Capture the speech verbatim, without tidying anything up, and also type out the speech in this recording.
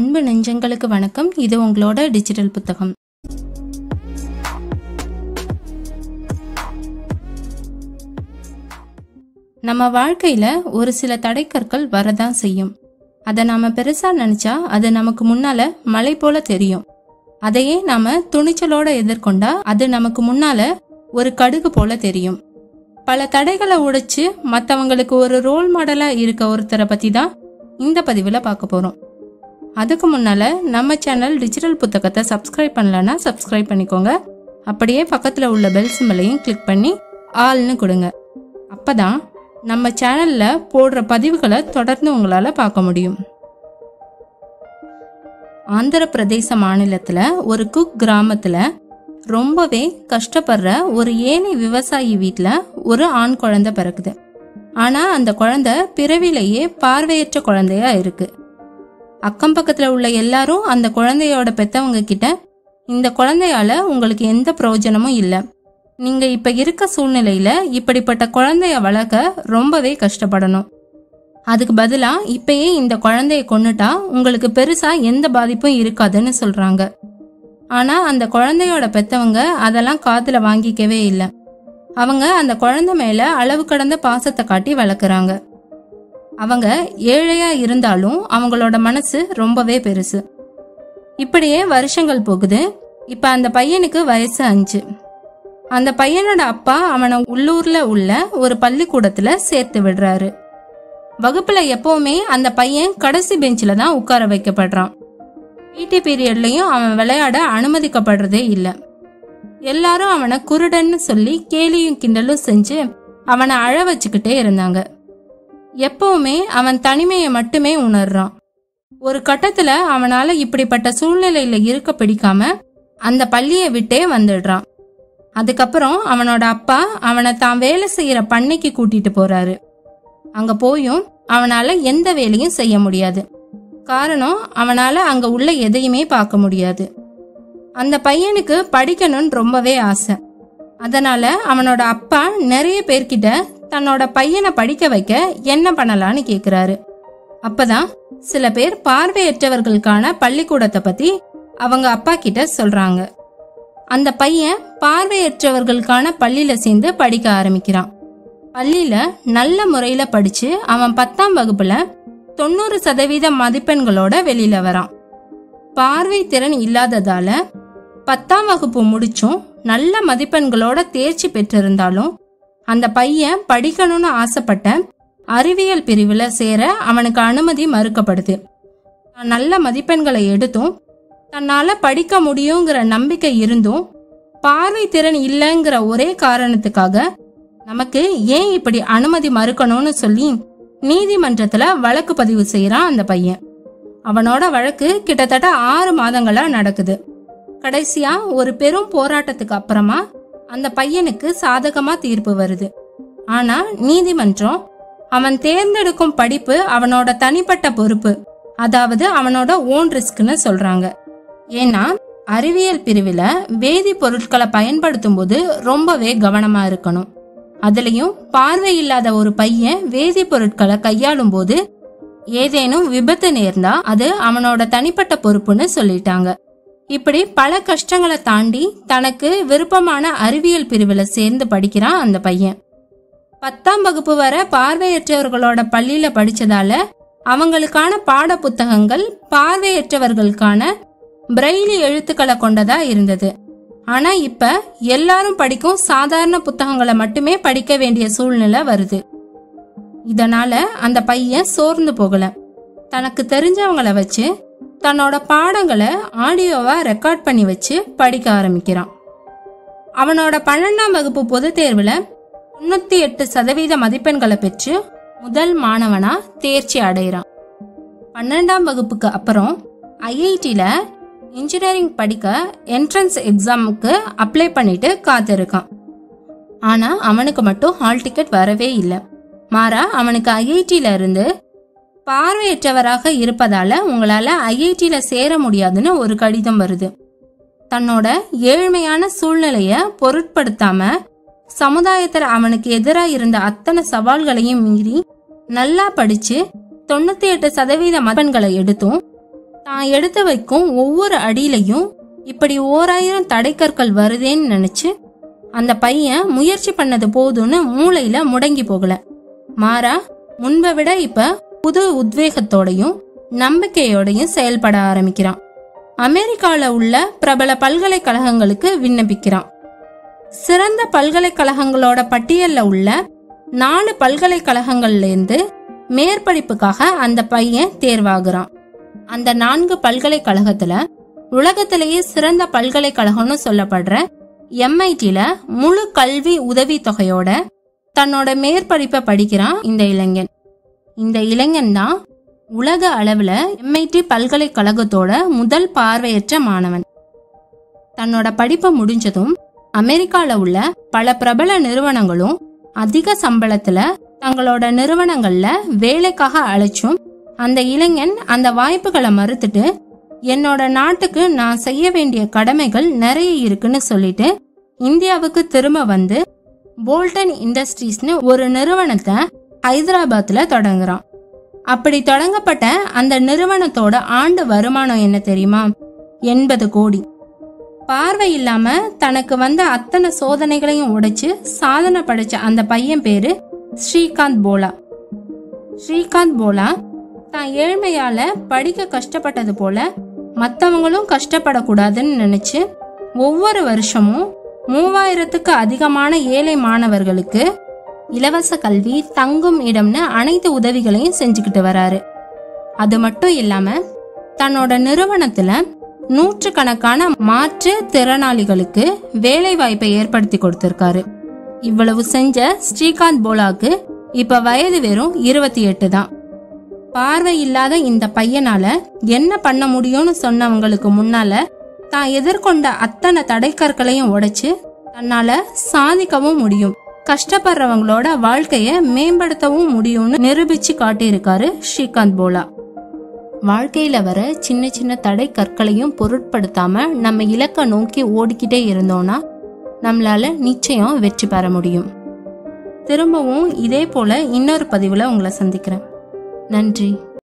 அன்பு நெஞ்சங்களுக்கு வணக்கம். இது உங்களோட டிஜிட்டல் புத்தகம். நம்ம வாழ்க்கையில ஒரு சில தடைக்கற்கள் வரதான் செய்யும். அதை நாம பெருசா நினைச்சா அது நமக்கு முன்னால மலை போல தெரியும். அதையே நாம துணிச்சலோட எதிர்கொண்டா அது நமக்கு முன்னால ஒரு கடுகு போல தெரியும். பல தடைகளை உடைச்சு மற்றவங்களுக்கு ஒரு ரோல் மாடலா இருக்க ஒருத்தரை பத்தி தான் இந்த பதிவுல பார்க்க போறோம். அதுக்கு முன்னால நம்ம சேனல் டிஜிட்டல் புத்தகத்தை சப்ஸ்கிரைப் பண்ணலன்னா சப்ஸ்கிரைப் பண்ணிக்கோங்க. அப்படியே பக்கத்துல உள்ள பெல் சிம்பலையும் கிளிக் பண்ணி ஆல்னு கொடுங்க. அப்பதான் நம்ம சேனல்ல போடுற பதிவுகளை தொடர்ந்து உங்களால பார்க்க முடியும். ஆந்திர பிரதேச மாநிலத்துல ஒரு குக் கிராமத்துல ரொம்பவே கஷ்டப்படுற ஒரு ஏழை விவசாயி வீட்டுல ஒரு ஆண் குழந்தை பிறக்குது. ஆனா அந்த குழந்தை பிறவிலேயே பார்வையற்ற குழந்தையா இருக்கு. அக்கம் பக்கத்துல உள்ள எல்லாரும் அந்த குழந்தையோட பெத்தவங்க கிட்ட, இந்த குழந்தையால உங்களுக்கு எந்த பிரயோஜனமும் இல்ல, நீங்க இப்ப இருக்க சூழ்நிலையில இப்படிப்பட்ட குழந்தைய வளர்க்க ரொம்பவே கஷ்டப்படணும், அதுக்கு பதிலா இப்பயே இந்த குழந்தைய கொன்னுட்டா உங்களுக்கு பெருசா எந்த பாதிப்பும் இருக்காதுன்னு சொல்றாங்க. ஆனா அந்த குழந்தையோட பெத்தவங்க அதெல்லாம் காதுல வாங்கிக்கவே இல்லை. அவங்க அந்த குழந்தை மேல அளவு கடந்த பாசத்தை காட்டி வளர்க்குறாங்க. அவங்க ஏழையா இருந்தாலும் அவங்களோட மனசு ரொம்பவே பெருசு. இப்படியே வருஷங்கள் போகுது. இப்ப அந்த பையனுக்கு வயசு அஞ்சு. அந்த பையனோட அப்பா அவனை உள்ளூர்ல உள்ள ஒரு பள்ளிக்கூடத்துல சேர்த்து விடுறாரு. வகுப்புல எப்பவுமே அந்த பையன் கடைசி பெஞ்சில தான் உட்கார வைக்கப்படுறான். பிடி பீரியட்லயும் அவன் விளையாட அனுமதிக்கப்படுறதே இல்லை. எல்லாரும் அவனை குருடன்னு சொல்லி கேலியும் கிண்டலும் செஞ்சு அவனை அழ வச்சுக்கிட்டே இருந்தாங்க. எப்பவுமே அவன் தனிமையை மட்டுமே உணர்றான். ஒரு கட்டத்துல அவனால இப்படிப்பட்ட சூழ்நிலையில இருக்க பிடிக்காம அந்த பள்ளியை விட்டே வந்துடுறான். அதுக்கப்புறம் அவனோட அப்பா அவனை தான் வேலை செய்யற பண்ணைக்கு கூட்டிட்டு போறாரு. அங்க போயும் அவனால எந்த வேலையும் செய்ய முடியாது. காரணம், அவனால அங்க உள்ள எதையுமே பார்க்க முடியாது. அந்த பையனுக்கு படிக்கணும்னு ரொம்பவே ஆசை. அதனால அவனோட அப்பா நிறைய பேர்கிட்ட தன்னோட பையனை படிக்க வைக்க என்ன பண்ணலான்னு கேக்குறாரு. அப்பதான் சில பேர் பார்வையற்றவர்களுக்கான பள்ளிக்கூடத்தை பத்தி அவங்க அப்பா கிட்ட சொல்றாங்க. அந்த பையன் பார்வையற்றவர்களுக்கான பள்ளியில சேர்ந்து படிக்க ஆரம்பிக்கிறான். பள்ளியில நல்ல முறையில படிச்சு அவன் பத்தாம் வகுப்புல தொண்ணூறு சதவீத மதிப்பெண்களோட வெளியில வரான். பார்வை திறன் இல்லாததால பத்தாம் வகுப்பு முடிச்சும் நல்ல மதிப்பெண்களோட தேர்ச்சி பெற்றிருந்தாலும் அந்த பையன் படிக்கணும்னு ஆசைப்பட்ட அறிவியல் பிரிவுல சேர அவனுக்கு அனுமதி மறுக்கப்படுது. நல்ல மதிப்பெண்களை எடுத்தும் தன்னால படிக்க முடியுங்கிற நம்பிக்கை இருந்தும் பார்வை திறன் இல்லைங்கிற ஒரே காரணத்துக்காக நமக்கு ஏன் இப்படி அனுமதி மறுக்கணும்னு சொல்லி நீதிமன்றத்துல வழக்கு பதிவு செய்யறான் அந்த பையன். அவனோட வழக்கு கிட்டத்தட்ட ஆறு மாதங்களா நடக்குது. கடைசியா ஒரு பெரும் போராட்டத்துக்கு அப்புறமா அந்த பையனுக்கு சாதகமா தீர்ப்பு வருது. ஆனா நீதிமன்றம் அவன் தேர்ந்தெடுக்கும் படிப்பு அவனோட தனிப்பட்ட பொறுப்பு, அதாவது அவனோட ஓன் ரிஸ்க்னு சொல்றாங்க. ஏன்னா அறிவியல் பிரிவுல வேதி பொருட்களை பயன்படுத்தும் போது ரொம்பவே கவனமா இருக்கணும். அதுலயும் பார்வை இல்லாத ஒரு பையன் வேதி பொருட்களை கையாளும் போது ஏதேனும் விபத்து நேர்ந்தா அது அவனோட தனிப்பட்ட பொறுப்புன்னு சொல்லிட்டாங்க. இப்படி பல கஷ்டங்களை தாண்டி தனக்கு விருப்பமான அறிவியல் பிரிவுல சேர்ந்து படிக்கிறான் அந்த பையன். பத்தாம் வகுப்பு வரை பார்வையற்றவர்களோட பள்ளியில படிச்சதால அவங்களுக்கான பாட புத்தகங்கள் பார்வையற்றவர்களுக்கான பிரெய்லி எழுத்துக்களை கொண்டதா இருந்தது. ஆனா இப்ப எல்லாரும் படிக்கும் சாதாரண புத்தகங்களை மட்டுமே படிக்க வேண்டிய சூழ்நிலை வருது. இதனால அந்த பையன் சோர்ந்து போகல. தனக்கு தெரிஞ்சவங்களை வச்சு தன்னோட பாடங்களை ஆடியோவா ரெக்கார்ட் பண்ணி வச்சு படிக்க ஆரம்பிக்கிறான். அவனோட பன்னெண்டாம் வகுப்பு பொது தேர்வுல தொண்ணூத்தி எட்டு சதவீத மதிப்பெண்களை பெற்று முதல் மாணவனா தேர்ச்சி அடைகிறான். பன்னெண்டாம் வகுப்புக்கு அப்புறம் ஐஐடில இன்ஜினியரிங் படிக்க என்ட்ரன்ஸ் எக்ஸாமுக்கு அப்ளை பண்ணிட்டு காத்திருக்கான். ஆனா அவனுக்கு மட்டும் ஹால் டிக்கெட் வரவே இல்லை. மாறா அவனுக்கு ஐஐடில இருந்து பார்வையற்றவராக இருப்பதால உங்களால ஐஐடில சேர முடியாதுன்னு ஒரு கடிதம் வருது. தன்னோட ஏழ்மையான சூழ்நிலைய பொருட்படுத்தாம சமுதாயத்துல அவனுக்கு எதிராக இருந்த அத்தனை சவால்களையும் மீறி நல்லா படிச்சு தொண்ணூத்தி எட்டு சதவீத மதிப்பெண்களை எடுத்தும் தான் எடுத்து வைக்கும் ஒவ்வொரு அடியிலையும் இப்படி ஓராயிரம் தடைக்கற்கள் வருதேன்னு நினைச்சு அந்த பையன் முயற்சி பண்ணது போதும்னு மூளையில முடங்கி போகல. மாறா முன்பை விட இப்ப புது உத்வேகத்தோடையும் நம்பிக்கையோடையும் செயல்பட ஆரம்பிக்கிறான். அமெரிக்கால உள்ள பிரபல பல்கலைக்கழகங்களுக்கு விண்ணப்பிக்கிறான். சிறந்த பல்கலைக்கழகங்களோட பட்டியல்ல உள்ள நாலு பல்கலைக்கழகங்கள்ல இருந்து மேற்படிப்புக்காக அந்த பையன் தேர்வாகிறான். அந்த நான்கு பல்கலைக்கழகத்துல உலகத்திலேயே சிறந்த பல்கலைக்கழகம்னு சொல்லப்படுற எம்ஐடில முழு கல்வி உதவி தொகையோட தன்னோட மேற்படிப்பை படிக்கிறான் இந்த இளைஞன். இந்த இளைஞன் தான் உலக அளவுல எம்ஐடி பல்கலைக்கழகத்தோட முதல் பார்வையற்ற மாணவன். தன்னோட படிப்பை முடிஞ்சதும் அமெரிக்கால உள்ள பல பிரபல நிறுவனங்களும் அதிக சம்பளத்துல தங்களோட நிறுவனங்கள்ல வேலைக்காக அழைச்சும் அந்த இளைஞன் அந்த வாய்ப்புகளை மறுத்துட்டு என்னோட நாட்டுக்கு நான் செய்ய வேண்டிய கடமைகள் நிறைய இருக்குன்னு சொல்லிட்டு இந்தியாவுக்கு திரும்ப வந்து போல்டன் இண்டஸ்ட்ரீஸ்னு ஒரு நிறுவனத்தை ஹைதராபாத்ல தொடங்குறான். அப்படி தொடங்கப்பட்ட அந்த நிறுவனத்தோட ஆண்டு வருமானம் என்ன தெரியுமா? எண்பது கோடி. பார்வை இல்லாம தனக்கு வந்த அத்தனை சோதனைகளையும் உடைச்சு சாதனை படைச்ச அந்த பையன் பேரு ஸ்ரீகாந்த் போலா. ஸ்ரீகாந்த் போலா தான் ஏழ்மையால படிக்க கஷ்டப்பட்டது போல மற்றவங்களும் கஷ்டப்படக்கூடாதுன்னு நினைச்சு ஒவ்வொரு வருஷமும் மூவாயிரத்துக்கு அதிகமான ஏழை மாணவர்களுக்கு இலவச கல்வி, தங்கும் இடம்னு அனைத்து உதவிகளையும் செஞ்சுக்கிட்டு வராரு. அது மட்டும் இல்லாம தன்னோட நிறுவனத்துல நூற்று கணக்கான மாற்று திறனாளிகளுக்கு வேலை வாய்ப்பை ஏற்படுத்தி கொடுத்திருக்காரு. இவ்வளவு செஞ்ச ஸ்ரீகாந்த் போலாக்கு இப்ப வயது வெறும் இருபத்தி எட்டு தான். பார்வை இல்லாத இந்த பையனால என்ன பண்ண முடியும்னு சொன்னவங்களுக்கு முன்னால தான் எதிர்கொண்ட அத்தனை தடைக்கற்களையும் உடைச்சு தன்னால சாதிக்கவும் முடியும், கஷ்டப்படுறவங்களோட வாழ்க்கைய மேம்படுத்தவும் முடியும்னு நிரூபிச்சு காட்டியிருக்காரு ஸ்ரீகாந்த் போலா. வாழ்க்கையில வர சின்ன சின்ன தடை கற்களையும் பொருட்படுத்தாம நம்ம இலக்க நோக்கி ஓடிக்கிட்டே இருந்தோம்னா நம்மளால நிச்சயம் வெற்றி பெற முடியும். திரும்பவும் இதே போல இன்னொரு பதிவுல உங்களை சந்திக்கிறேன். நன்றி.